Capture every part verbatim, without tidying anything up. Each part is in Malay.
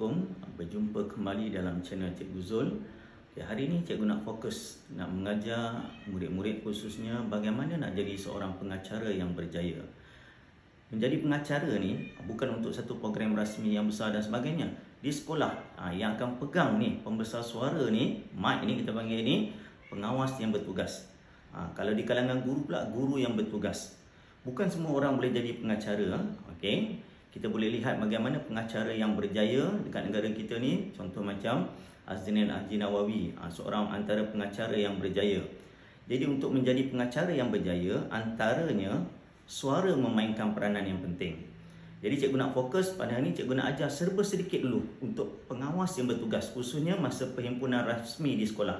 Assalamualaikum, berjumpa kembali dalam channel Cikgu Zul. Okay, hari ini cikgu nak fokus nak mengajar murid-murid khususnya bagaimana nak jadi seorang pengacara yang berjaya. Menjadi pengacara ni bukan untuk satu program rasmi yang besar dan sebagainya. Di sekolah ha, yang akan pegang ni pembesar suara ni, mic ni kita panggil ni, pengawas yang bertugas. Ha, kalau di kalangan guru pula, guru yang bertugas. Bukan semua orang boleh jadi pengacara. Okey. Kita boleh lihat bagaimana pengacara yang berjaya dekat negara kita ni. Contoh macam Azzain Haji Nawawi, seorang antara pengacara yang berjaya. Jadi untuk menjadi pengacara yang berjaya, antaranya suara memainkan peranan yang penting. Jadi cikgu nak fokus pada hari ni, cikgu nak ajar serba sedikit dulu untuk pengawas yang bertugas, khususnya masa perhimpunan rasmi di sekolah.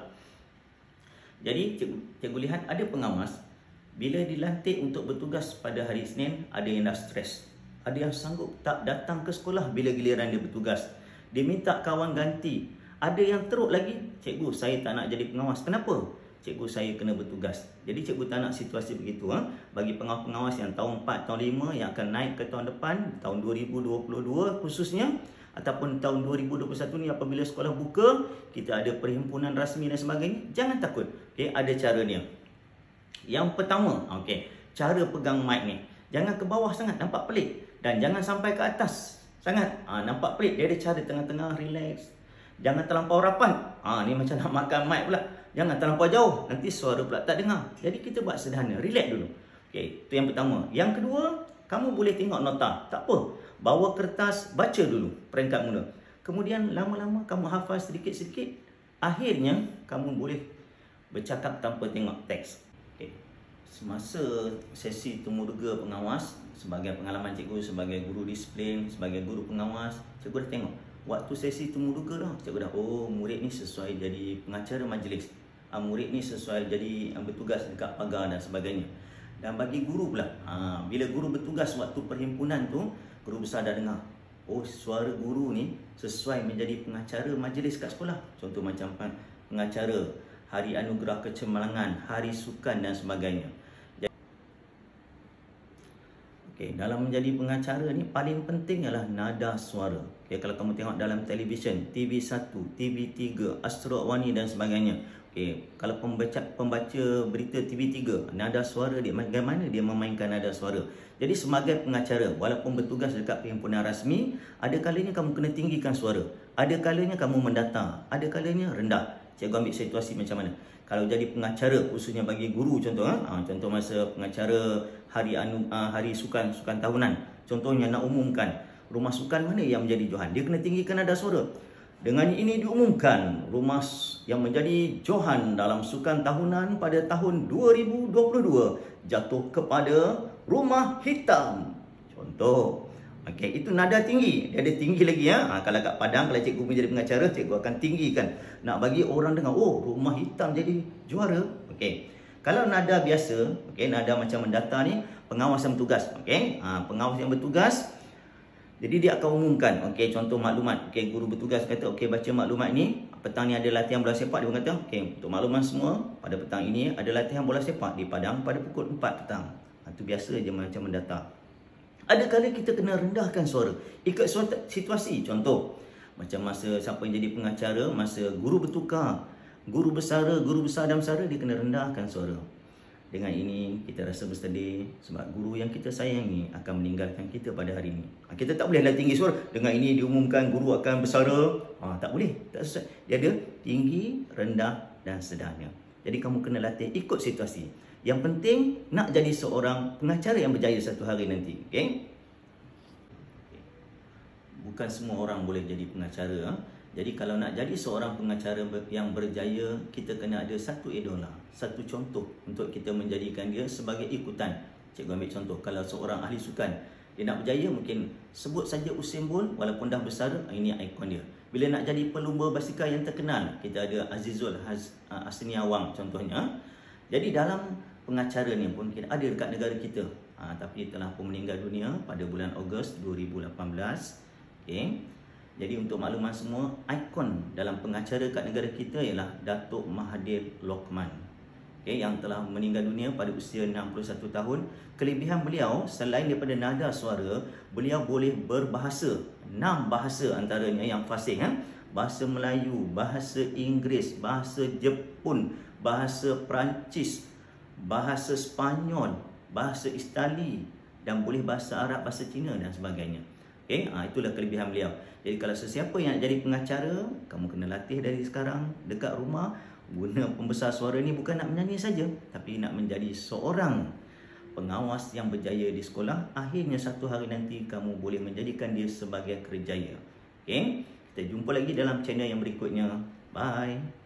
Jadi cikgu, cikgu lihat ada pengawas, bila dilantik untuk bertugas pada hari Isnin, ada yang dah stres. Ada yang sanggup tak datang ke sekolah bila giliran dia bertugas. Dia minta kawan ganti. Ada yang teruk lagi, cikgu saya tak nak jadi pengawas. Kenapa? Cikgu saya kena bertugas. Jadi cikgu tak nak situasi begitu. Ha? Bagi pengawas-pengawas yang tahun empat, tahun lima yang akan naik ke tahun depan, tahun dua ribu dua puluh dua khususnya, ataupun tahun dua ribu dua puluh satu ni apabila sekolah buka, kita ada perhimpunan rasmi dan sebagainya, jangan takut. Okay, ada caranya. Yang pertama, okay, cara pegang mic ni. Jangan ke bawah sangat, nampak pelik. Dan jangan sampai ke atas sangat. Ha, nampak pelik, dia ada cara tengah-tengah, relax. Jangan terlampau rapat. Ha, ni macam nak makan mic pula. Jangan terlampau jauh, nanti suara pula tak dengar. Jadi kita buat sederhana, relax dulu. Okay, itu yang pertama. Yang kedua, kamu boleh tengok nota. Tak apa, bawa kertas, baca dulu peringkat mula. Kemudian lama-lama kamu hafal sedikit-sedikit. Akhirnya, kamu boleh bercakap tanpa tengok teks. Okay. Semasa sesi temurga pengawas, sebagai pengalaman cikgu sebagai guru disiplin, sebagai guru pengawas, cikgu dah tengok waktu sesi temurga dah, cikgu dah, oh murid ni sesuai jadi pengacara majlis, ha, murid ni sesuai jadi bertugas dekat pagar dan sebagainya. Dan bagi guru pula, ha, bila guru bertugas waktu perhimpunan tu, guru besar dah dengar, oh suara guru ni sesuai menjadi pengacara majlis kat sekolah. Contoh macam pengacara Hari Anugerah Kecemerlangan, Hari Sukan dan sebagainya. Okay, dalam menjadi pengacara ni paling penting ialah nada suara. Okay, kalau kamu tengok dalam televisyen, T V satu, T V tiga, Astro Awani dan sebagainya. Okay, kalau pembaca pembaca berita T V tiga, nada suara dia bagaimana dia memainkan nada suara. Jadi sebagai pengacara, walaupun bertugas dekat perhimpunan rasmi, ada kalanya kamu kena tinggikan suara. Ada kalanya kamu mendata, ada kalanya rendah. Cikgu ambil situasi macam mana. Kalau jadi pengacara, khususnya bagi guru contoh, ha? Contoh masa pengacara hari anu, uh, hari sukan sukan tahunan, contohnya nak umumkan rumah sukan mana yang menjadi johan, dia kena tinggikan nada suara. Dengan ini diumumkan rumah yang menjadi johan dalam sukan tahunan pada tahun dua ribu dua puluh dua jatuh kepada Rumah Hitam. Contoh. Okey, itu nada tinggi. Dia ada tinggi lagi ya. Ha, kalau kat Padang, kalau cikgu menjadi pengacara, cikgu akan tinggikan. Nak bagi orang dengar, oh Rumah Hitam jadi juara. Okey. Kalau nada biasa, okey, nada macam mendata ni, pengawas yang bertugas. Okey. Ha, pengawas yang bertugas, jadi dia akan umumkan. Okey, contoh maklumat. Okey, guru bertugas kata, okey, baca maklumat ni. Petang ni ada latihan bola sepak. Dia kata, okey, untuk makluman semua, pada petang ini ada latihan bola sepak di Padang pada pukul empat petang. Ha, itu biasa je macam mendata. Ada kali kita kena rendahkan suara ikut suatu situasi. Contoh macam masa siapa yang jadi pengacara, masa guru bertukar, guru besara, guru besar dan besara, dia kena rendahkan suara. Dengan ini kita rasa bersedih sebab guru yang kita sayangi akan meninggalkan kita pada hari ini. Kita tak bolehlah tinggi suara. Dengan ini diumumkan guru akan bersara. Ha, tak boleh, tak sesuai. Dia ada tinggi, rendah dan sederhana. Jadi kamu kena latih ikut situasi. Yang penting nak jadi seorang pengacara yang berjaya satu hari nanti. Okay? Bukan semua orang boleh jadi pengacara. Ha? Jadi kalau nak jadi seorang pengacara yang berjaya, kita kena ada satu idola, satu contoh untuk kita menjadikan dia sebagai ikutan. Cikgu ambil contoh, kalau seorang ahli sukan, dia nak berjaya mungkin sebut saja Usain Bolt, walaupun dah besar, ini ikon dia. Bila nak jadi pelumba basikal yang terkenal, kita ada Azizul Hasniawang contohnya. Jadi dalam pengacara ni pun kita ada dekat negara kita, ha, tapi telah pun meninggal dunia pada bulan Ogos dua ribu lapan belas. Okay. Jadi untuk makluman semua, ikon dalam pengacara kat negara kita ialah Datuk Mahathir Lokman. okay, yang telah meninggal dunia pada usia enam puluh satu tahun. Kelebihan beliau, selain daripada nada suara, beliau boleh berbahasa, enam bahasa antaranya yang fasih. Ha? Bahasa Melayu, bahasa Inggeris, bahasa Jepun, bahasa Perancis, bahasa Sepanyol, bahasa Itali, dan boleh bahasa Arab, bahasa Cina dan sebagainya. Okay, ha, itulah kelebihan beliau. Jadi kalau sesiapa yang nak jadi pengacara, kamu kena latih dari sekarang dekat rumah. Guna pembesar suara ni bukan nak menyanyi saja, tapi nak menjadi seorang pengawas yang berjaya di sekolah. Akhirnya satu hari nanti kamu boleh menjadikan dia sebagai kerjaya. Okay, kita jumpa lagi dalam channel yang berikutnya. Bye.